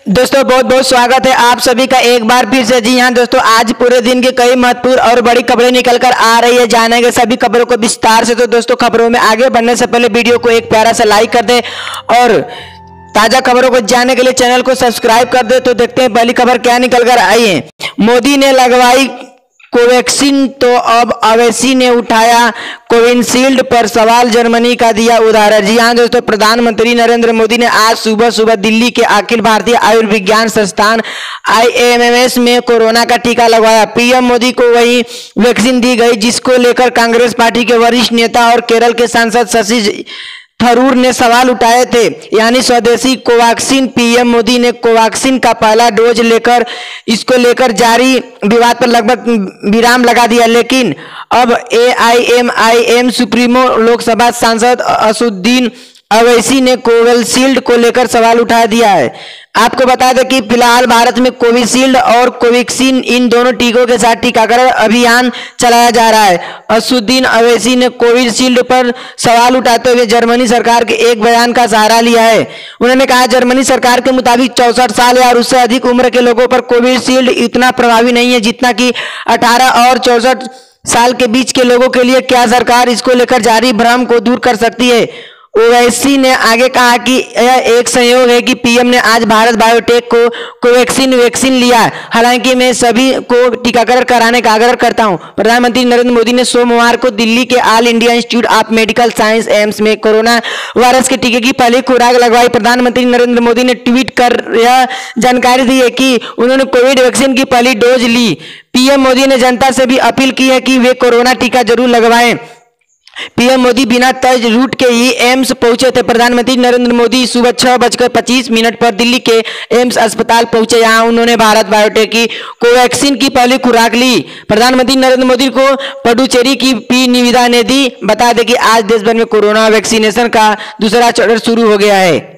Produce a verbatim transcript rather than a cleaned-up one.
दोस्तों बहुत बहुत स्वागत है आप सभी का एक बार फिर से। जी हाँ दोस्तों, आज पूरे दिन की कई महत्वपूर्ण और बड़ी खबरें निकल कर आ रही है। जानेंगे सभी खबरों को विस्तार से। तो दोस्तों, खबरों में आगे बढ़ने से पहले वीडियो को एक प्यारा सा लाइक कर दे और ताजा खबरों को जानने के लिए चैनल को सब्सक्राइब कर दे। तो देखते हैं पहली खबर क्या निकल कर आई है। मोदी ने लगवाई कोवैक्सीन तो अब अवैसी ने उठाया कोविशील्ड पर सवाल, जर्मनी का दिया उदाहरण। जी हाँ दोस्तों, प्रधानमंत्री नरेंद्र मोदी ने आज सुबह सुबह दिल्ली के अखिल Bharatiya Ayurvigyan Sansthan I M S में कोरोना का टीका लगवाया। पीएम मोदी को वही वैक्सीन दी गई जिसको लेकर कांग्रेस पार्टी के वरिष्ठ नेता और केरल के सांसद शशि थरूर ने सवाल उठाए थे, यानी स्वदेशी कोवैक्सीन। पीएम मोदी ने कोवैक्सीन का पहला डोज लेकर इसको लेकर जारी विवाद पर लगभग विराम लगा दिया, लेकिन अब A I M I M supremo Lok Sabha सांसद असदुद्दीन अवैसी ने कोविशील्ड को लेकर सवाल उठा दिया है। आपको बता दें कि फिलहाल भारत में कोविशील्ड और कोवैक्सीन इन दोनों टीकों के साथ टीकाकरण अभियान चलाया जा रहा है। असदुद्दीन अवैसी ने कोविशील्ड पर सवाल उठाते हुए जर्मनी सरकार के एक बयान का सहारा लिया है। उन्होंने कहा, जर्मनी सरकार के मुताबिक चौसठ साल या उससे अधिक उम्र के लोगों पर कोविशील्ड इतना प्रभावी नहीं है जितना कि अठारह और चौसठ साल के बीच के लोगों के लिए। क्या सरकार इसको लेकर जारी भ्रम को दूर कर सकती है? ओवैसी ने आगे कहा कि यह एक संयोग है कि पीएम ने आज भारत बायोटेक को कोवैक्सीन वैक्सीन लिया। हालांकि मैं सभी को टीकाकरण कराने का आग्रह करता हूं। प्रधानमंत्री नरेंद्र मोदी ने सोमवार को दिल्ली के all India institute of medical science AIIMS में कोरोना वायरस के टीके की पहली खुराक लगवाई। प्रधानमंत्री नरेंद्र मोदी ने ट्वीट कर यह जानकारी दी है कि उन्होंने कोविड वैक्सीन की पहली डोज ली। पीएम मोदी ने जनता से भी अपील की है कि वे कोरोना टीका जरूर लगवाएं। पीएम मोदी बिना तय रूट के ही एम्स पहुंचे थे। प्रधानमंत्री नरेंद्र मोदी सुबह छह बजकर पच्चीस मिनट पर दिल्ली के एम्स अस्पताल पहुंचे। यहां उन्होंने भारत बायोटेक की कोवैक्सीन की पहली खुराक ली। प्रधानमंत्री नरेंद्र मोदी को पुडुचेरी की पी निविदा ने दी। बता दें कि आज देश भर में कोरोना वैक्सीनेशन का दूसरा चरण शुरू हो गया है।